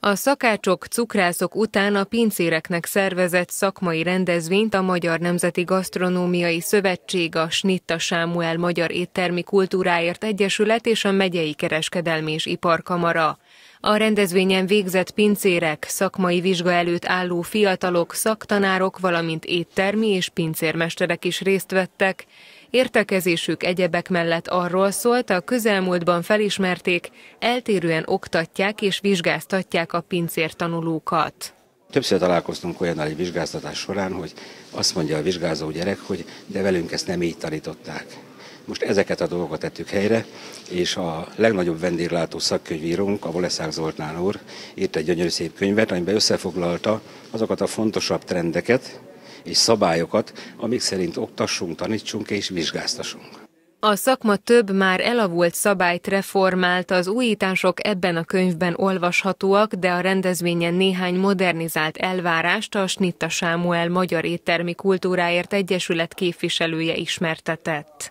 A szakácsok, cukrászok után a pincéreknek szervezett szakmai rendezvényt a Magyar Nemzeti Gasztronómiai Szövetség, a Snitta Sámuel Magyar Éttermi Kultúráért Egyesület és a Megyei Kereskedelmi és Iparkamara. A rendezvényen végzett pincérek, szakmai vizsga előtt álló fiatalok, szaktanárok, valamint éttermi és pincérmesterek is részt vettek. Értekezésük egyebek mellett arról szólt, a közelmúltban felismerték, eltérően oktatják és vizsgáztatják a pincértanulókat. Többször találkoztunk olyannal egy vizsgáztatás során, hogy azt mondja a vizsgázó gyerek, hogy de velünk ezt nem így tanították. Most ezeket a dolgokat tettük helyre, és a legnagyobb vendéglátó szakkönyvírónk, a Voleszák Zoltán úr írt egy gyönyörű szép könyvet, amiben összefoglalta azokat a fontosabb trendeket és szabályokat, amik szerint oktassunk, tanítsunk és vizsgáztassunk. A szakma több már elavult szabályt reformált, az újítások ebben a könyvben olvashatóak, de a rendezvényen néhány modernizált elvárást a Snitta Sámuel Magyar Éttermi Kultúráért Egyesület képviselője ismertetett.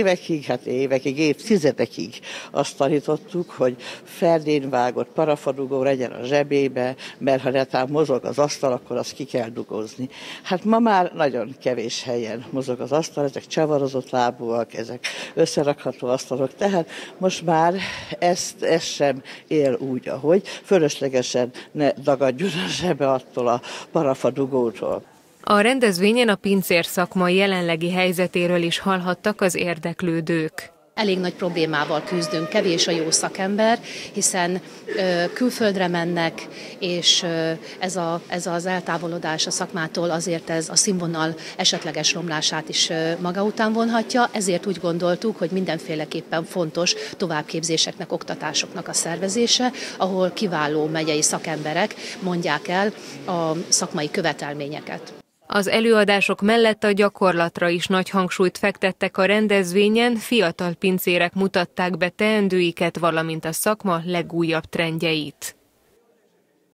Évekig, évtizedekig azt tanítottuk, hogy ferdén vágott parafadugó legyen a zsebébe, mert ha netán mozog az asztal, akkor azt ki kell dugozni. Hát ma már nagyon kevés helyen mozog az asztal, ezek csavarozott lábúak, ezek összerakható asztalok, tehát most már ezt sem él úgy, ahogy fölöslegesen ne dagadjon a zsebe attól a parafadugótól. A rendezvényen a pincér szakma jelenlegi helyzetéről is hallhattak az érdeklődők. Elég nagy problémával küzdünk, kevés a jó szakember, hiszen külföldre mennek, és ez az eltávolodás a szakmától azért ez a színvonal esetleges romlását is maga után vonhatja, ezért úgy gondoltuk, hogy mindenféleképpen fontos továbbképzéseknek, oktatásoknak a szervezése, ahol kiváló megyei szakemberek mondják el a szakmai követelményeket. Az előadások mellett a gyakorlatra is nagy hangsúlyt fektettek a rendezvényen, fiatal pincérek mutatták be teendőiket, valamint a szakma legújabb trendjeit.